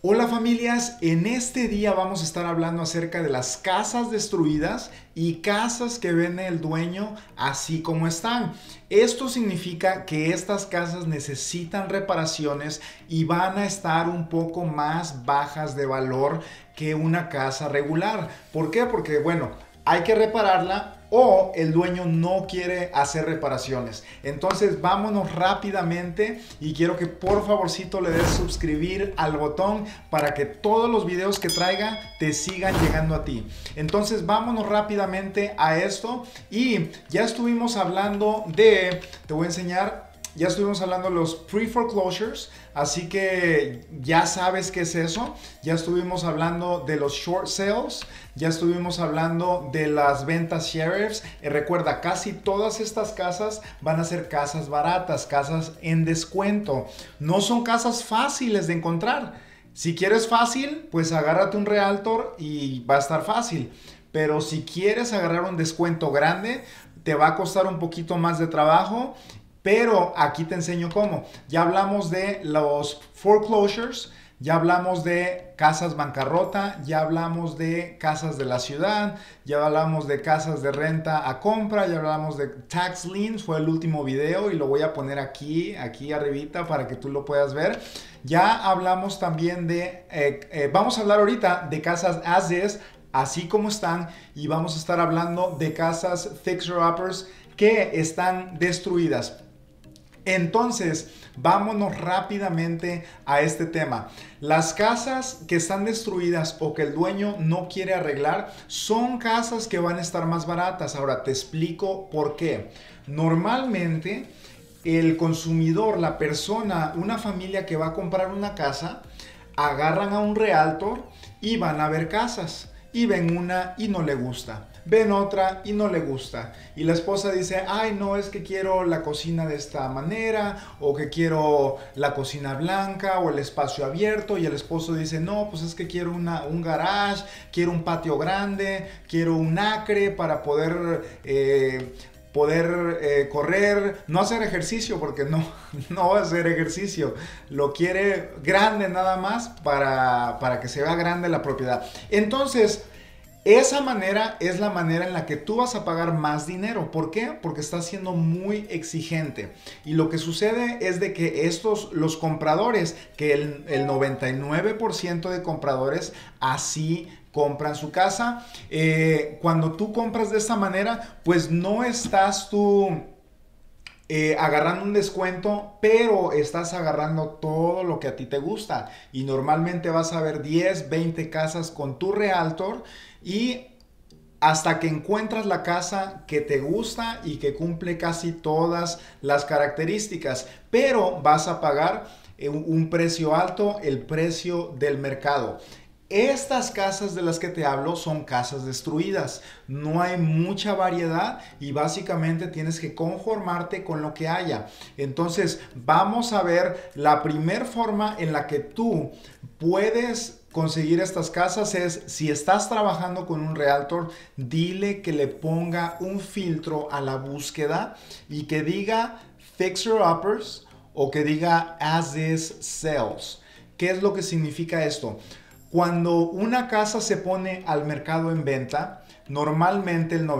Hola familias, en este día vamos a estar hablando acerca de las casas destruidas y casas que vende el dueño así como están. Esto significa que estas casas necesitan reparaciones y van a estar un poco más bajas de valor que una casa regular. ¿Por qué? Porque bueno, hay que repararla o el dueño no quiere hacer reparaciones. Entonces vámonos rápidamente y quiero que por favorcito le des suscribir al botón para que todos los videos que traiga te sigan llegando a ti. Entonces vámonos rápidamente a esto y ya estuvimos hablando te voy a enseñar. Ya estuvimos hablando de los pre-foreclosures, así que ya sabes qué es eso. Ya estuvimos hablando de los short sales, ya estuvimos hablando de las ventas sheriffs. Recuerda, casi todas estas casas van a ser casas baratas, casas en descuento. No son casas fáciles de encontrar. Si quieres fácil, pues agárrate un realtor y va a estar fácil. Pero si quieres agarrar un descuento grande, te va a costar un poquito más de trabajo. Pero aquí te enseño cómo. Ya hablamos de los foreclosures, ya hablamos de casas bancarrota, ya hablamos de casas de la ciudad, ya hablamos de casas de renta a compra, ya hablamos de tax liens, fue el último video y lo voy a poner aquí arribita para que tú lo puedas ver. Ya hablamos también vamos a hablar ahorita de casas as is, así como están, y vamos a estar hablando de casas fixer-uppers que están destruidas. Entonces, vámonos rápidamente a este tema. Las casas que están destruidas o que el dueño no quiere arreglar son casas que van a estar más baratas. Ahora te explico por qué. Normalmente, el consumidor, la persona, una familia que va a comprar una casa, agarran a un realtor y van a ver casas. Y ven una y no le gusta. Ven otra y no le gusta. Y la esposa dice, ay no, es que quiero la cocina de esta manera, o que quiero la cocina blanca, o el espacio abierto. Y el esposo dice, no, pues es que quiero un garage, quiero un patio grande, quiero un acre para poder correr, no hacer ejercicio porque no va a hacer ejercicio, lo quiere grande nada más para que se vea grande la propiedad. Entonces, esa manera es la manera en la que tú vas a pagar más dinero. ¿Por qué? Porque estás siendo muy exigente. Y lo que sucede es de que los compradores, que el 99% de compradores así compran su casa. Cuando tú compras de esta manera, pues no estás tú agarrando un descuento, pero estás agarrando todo lo que a ti te gusta. Y normalmente vas a ver 10, 20 casas con tu realtor y hasta que encuentras la casa que te gusta y que cumple casi todas las características, pero vas a pagar un precio alto, el precio del mercado. Estas casas de las que te hablo son casas destruidas. No hay mucha variedad y básicamente tienes que conformarte con lo que haya. Entonces, vamos a ver la primera forma en la que tú puedes conseguir estas casas es si estás trabajando con un realtor, dile que le ponga un filtro a la búsqueda y que diga fixer uppers o que diga as is sales. ¿Qué es lo que significa esto? Cuando una casa se pone al mercado en venta, normalmente el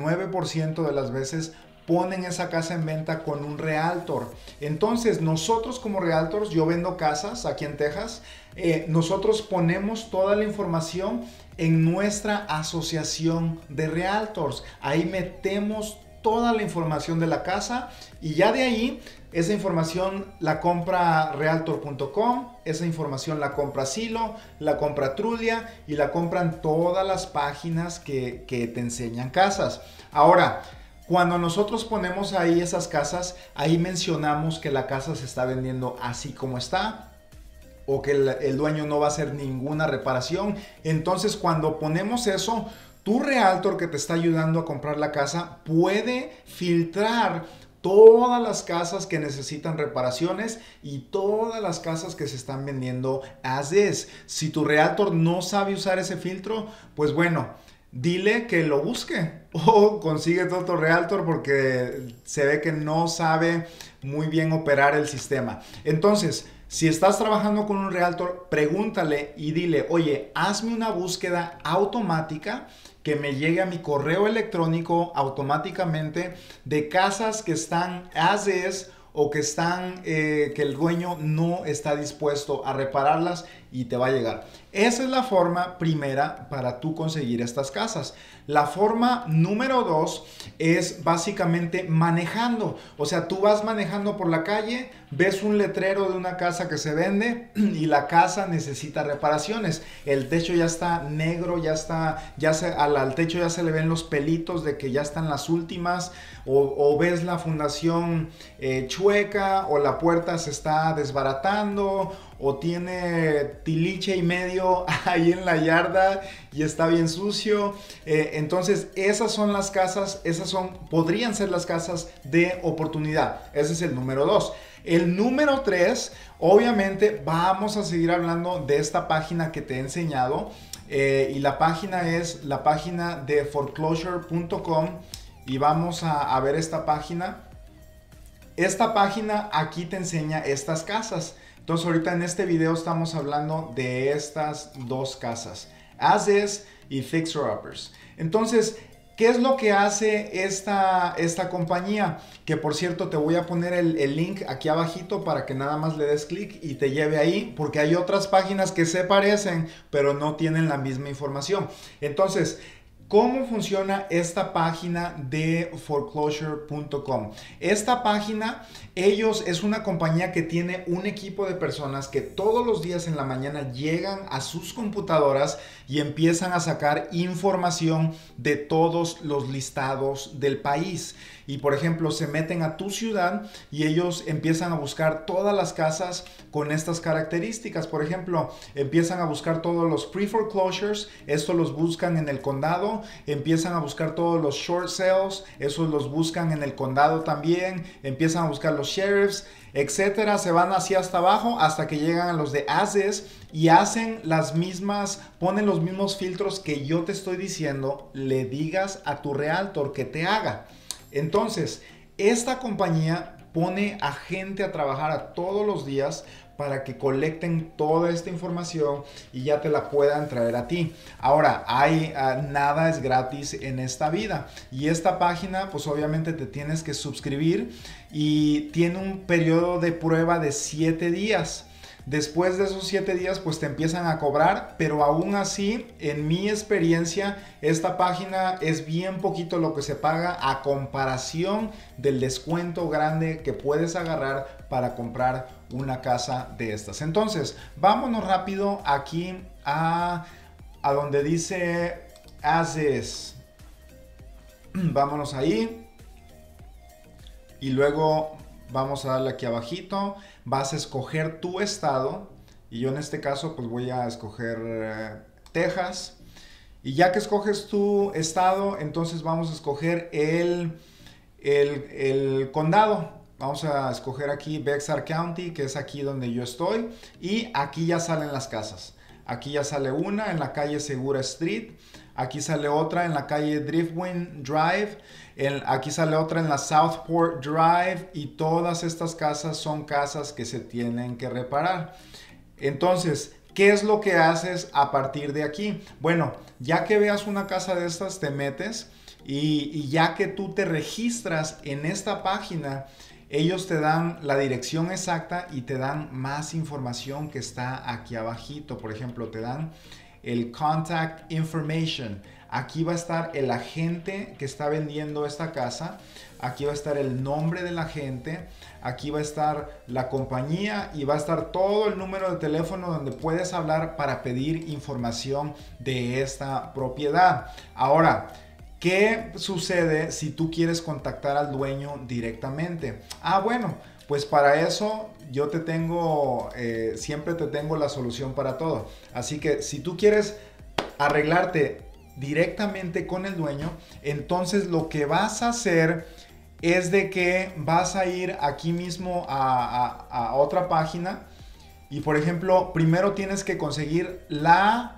99% de las veces ponen esa casa en venta con un realtor. Entonces nosotros como realtors, yo vendo casas aquí en Texas, nosotros ponemos toda la información en nuestra asociación de realtors. Ahí metemos toda la información de la casa y ya de ahí esa información la compra realtor.com, esa información la compra Zillow, la compra Trulia y la compran todas las páginas que te enseñan casas. Ahora, cuando nosotros ponemos ahí esas casas, ahí mencionamos que la casa se está vendiendo así como está o que el dueño no va a hacer ninguna reparación. Entonces, cuando ponemos eso, tu realtor que te está ayudando a comprar la casa puede filtrar todas las casas que necesitan reparaciones y todas las casas que se están vendiendo as is. Si tu realtor no sabe usar ese filtro, pues bueno, dile que lo busque o consigue otro realtor porque se ve que no sabe muy bien operar el sistema. Entonces, Si estás trabajando con un realtor, pregúntale y dile, oye, hazme una búsqueda automática que me llegue a mi correo electrónico automáticamente de casas que están as is o que están, que el dueño no está dispuesto a repararlas y te va a llegar. Esa es la forma primera para tú conseguir estas casas. La forma número 2 es básicamente manejando. O sea, tú vas manejando por la calle, ves un letrero de una casa que se vende y la casa necesita reparaciones. El techo ya está negro, al techo ya se le ven los pelitos de que ya están las últimas, o ves la fundación chueca, o la puerta se está desbaratando, o tiene tiliche y medio ahí en la yarda y está bien sucio. Entonces esas son las casas, podrían ser las casas de oportunidad. Ese es el número 2. El número 3, obviamente vamos a seguir hablando de esta página que te he enseñado. Y la página es la página de foreclosure.com. Y vamos a ver esta página. Esta página aquí te enseña estas casas. Entonces ahorita en este video estamos hablando de estas dos casas, As Is y Fixer Uppers. Entonces, ¿qué es lo que hace esta compañía? Que por cierto te voy a poner el link aquí abajito para que nada más le des clic y te lleve ahí, porque hay otras páginas que se parecen pero no tienen la misma información. Entonces, ¿cómo funciona esta página de foreclosure.com? Esta página, es una compañía que tiene un equipo de personas que todos los días en la mañana llegan a sus computadoras y empiezan a sacar información de todos los listados del país. Y por ejemplo, se meten a tu ciudad y ellos empiezan a buscar todas las casas con estas características. Por ejemplo, empiezan a buscar todos los pre-foreclosures, esto los buscan en el condado. Empiezan a buscar todos los short sales, esos los buscan en el condado también. Empiezan a buscar los sheriffs, etcétera. Se van así hasta abajo hasta que llegan a los de as is y ponen los mismos filtros que yo te estoy diciendo, le digas a tu realtor que te haga. Entonces, esta compañía pone a gente a trabajar todos los días para que colecten toda esta información y ya te la puedan traer a ti. Ahora, nada es gratis en esta vida. Y esta página, pues obviamente te tienes que suscribir y tiene un periodo de prueba de 7 días. Después de esos 7 días pues te empiezan a cobrar, pero aún así, en mi experiencia, esta página es bien poquito lo que se paga a comparación del descuento grande que puedes agarrar para comprar una casa de estas. Entonces, vámonos rápido aquí a donde dice As Is. Vámonos ahí y luego vamos a darle aquí abajito. Vas a escoger tu estado y yo en este caso pues voy a escoger Texas. Y ya que escoges tu estado, entonces vamos a escoger el condado. Vamos a escoger aquí Bexar County, que es aquí donde yo estoy. Y aquí ya salen las casas. Aquí ya sale una en la calle Segura Street. Aquí sale otra en la calle Driftwind Drive. Aquí sale otra en la Southport Drive. Y todas estas casas son casas que se tienen que reparar. Entonces, ¿qué es lo que haces a partir de aquí? Bueno, ya que veas una casa de estas, te metes. Y ya que tú te registras en esta página, ellos te dan la dirección exacta y te dan más información que está aquí abajito. Por ejemplo, te dan el contact information. Aquí va a estar el agente que está vendiendo esta casa. Aquí va a estar el nombre del agente. Aquí va a estar la compañía y va a estar todo el número de teléfono donde puedes hablar para pedir información de esta propiedad. Ahora, ¿qué sucede si tú quieres contactar al dueño directamente? Bueno, pues para eso yo siempre te tengo la solución para todo. Así que si tú quieres arreglarte directamente con el dueño, entonces lo que vas a hacer es de que vas a ir aquí mismo a otra página y por ejemplo, primero tienes que conseguir la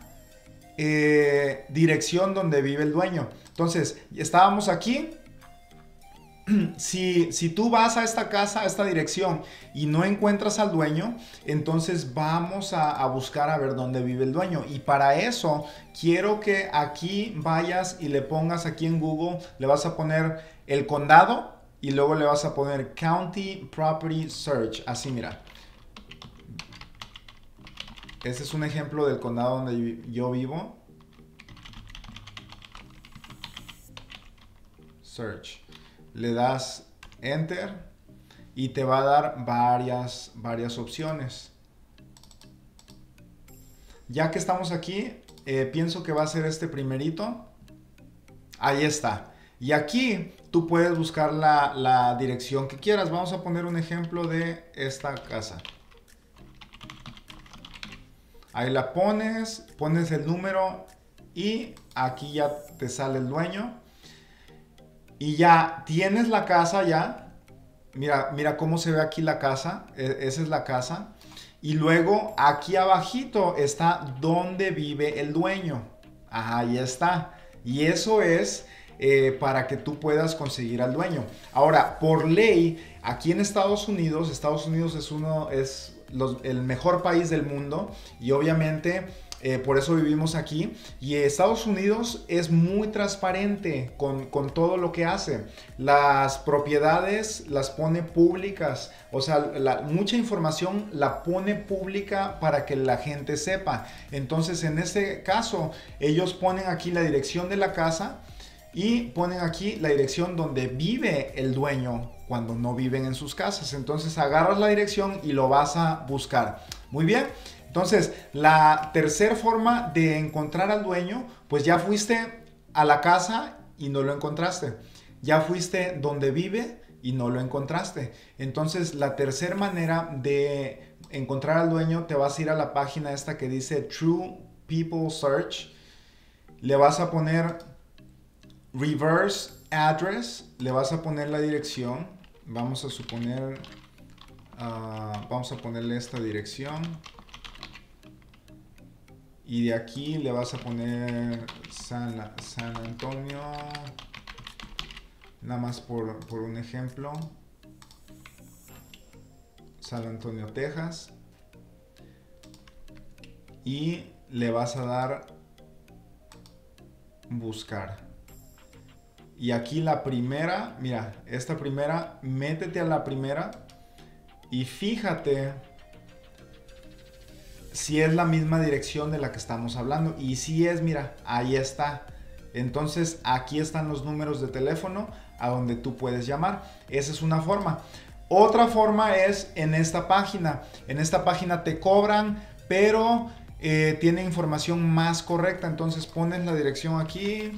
dirección donde vive el dueño. Entonces, estábamos aquí si tú vas a esta casa, a esta dirección y no encuentras al dueño, entonces vamos a buscar a ver dónde vive el dueño. Y para eso quiero que aquí vayas y le pongas aquí en Google, le vas a poner el condado y luego le vas a poner County Property Search. Así, mira. Este es un ejemplo del condado donde yo vivo. Search. Le das Enter y te va a dar varias opciones. Ya que estamos aquí, pienso que va a ser este primerito. Ahí está. Y aquí tú puedes buscar la dirección que quieras. Vamos a poner un ejemplo de esta casa. Ahí la pones el número y aquí ya te sale el dueño. Y ya tienes la casa ya. Mira cómo se ve aquí la casa. Esa es la casa. Y luego aquí abajito está donde vive el dueño. Ajá, ahí está. Y eso es para que tú puedas conseguir al dueño. Ahora, por ley, aquí en Estados Unidos es el mejor país del mundo. Y obviamente por eso vivimos aquí. Y Estados Unidos es muy transparente con todo lo que hace. Las propiedades las pone públicas. O sea, mucha información la pone pública para que la gente sepa. Entonces, en este caso, ellos ponen aquí la dirección de la casa y ponen aquí la dirección donde vive el dueño cuando no viven en sus casas. Entonces, agarras la dirección y lo vas a buscar. Muy bien. Entonces, la tercera forma de encontrar al dueño, pues ya fuiste a la casa y no lo encontraste. Ya fuiste donde vive y no lo encontraste. Entonces, la tercera manera de encontrar al dueño, te vas a ir a la página esta que dice True People Search. Le vas a poner Reverse Address. Le vas a poner la dirección. Vamos a suponer, vamos a ponerle esta dirección. Y de aquí le vas a poner San Antonio, nada más por un ejemplo. San Antonio, Texas. Y le vas a dar buscar. Y aquí la primera, mira, esta primera, métete a la primera y fíjate si es la misma dirección de la que estamos hablando. Y si es, mira, ahí está. Entonces aquí están los números de teléfono a donde tú puedes llamar. Esa es una forma. Otra forma es en esta página. En esta página te cobran, pero tiene información más correcta. Entonces pones la dirección aquí.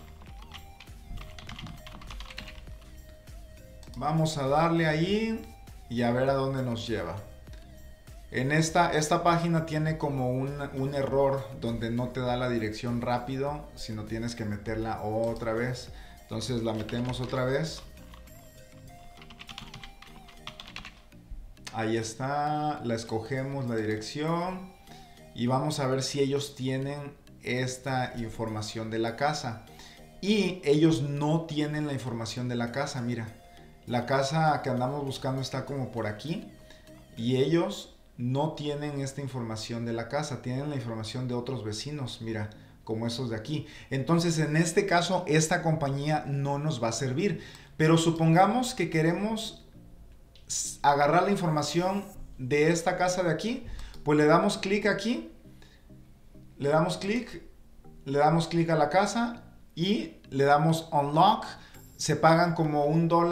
Vamos a darle ahí y a ver a dónde nos lleva. En esta página tiene como un error donde no te da la dirección rápido, sino tienes que meterla otra vez. Entonces la metemos otra vez. Ahí está, la escogemos la dirección y vamos a ver si ellos tienen esta información de la casa. Y ellos no tienen la información de la casa, mira. La casa que andamos buscando está como por aquí y ellos no tienen esta información de la casa, tienen la información de otros vecinos, mira, como esos de aquí. Entonces, en este caso, esta compañía no nos va a servir. Pero supongamos que queremos agarrar la información de esta casa de aquí, pues le damos clic aquí, le damos clic a la casa y le damos Unlock. Se pagan como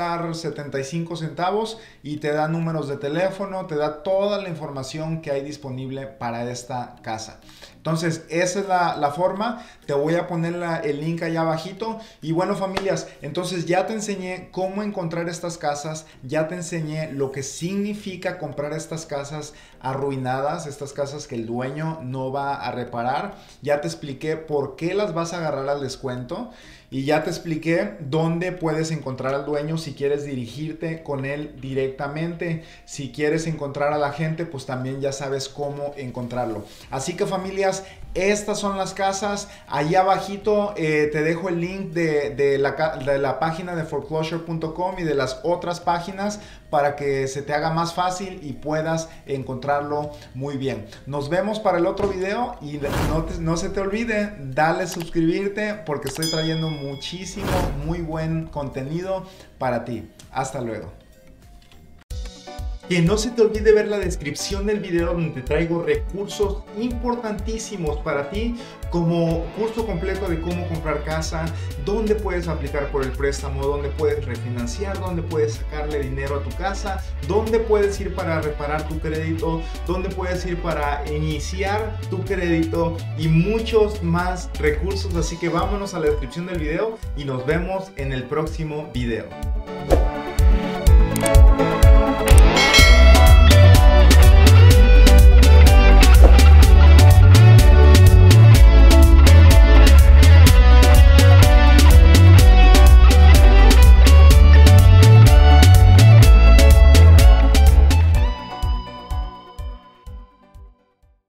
$1.75 y te da números de teléfono, te da toda la información que hay disponible para esta casa. Entonces, esa es la forma. Te voy a poner el link allá abajito. Y bueno, familias, entonces ya te enseñé cómo encontrar estas casas. Ya te enseñé lo que significa comprar estas casas arruinadas, estas casas que el dueño no va a reparar. Ya te expliqué por qué las vas a agarrar al descuento. Y ya te expliqué dónde puedes encontrar al dueño si quieres dirigirte con él directamente. Si quieres encontrar a la gente, pues también ya sabes cómo encontrarlo. Así que familias, estas son las casas. Ahí abajito te dejo el link de la página de foreclosure.com y de las otras páginas para que se te haga más fácil y puedas encontrarlo muy bien. Nos vemos para el otro video y no se te olvide, dale suscribirte porque estoy trayendo muchísimo, muy buen contenido para ti. Hasta luego. Que no se te olvide ver la descripción del video donde te traigo recursos importantísimos para ti, como curso completo de cómo comprar casa, dónde puedes aplicar por el préstamo, dónde puedes refinanciar, dónde puedes sacarle dinero a tu casa, dónde puedes ir para reparar tu crédito, dónde puedes ir para iniciar tu crédito y muchos más recursos. Así que vámonos a la descripción del video y nos vemos en el próximo video.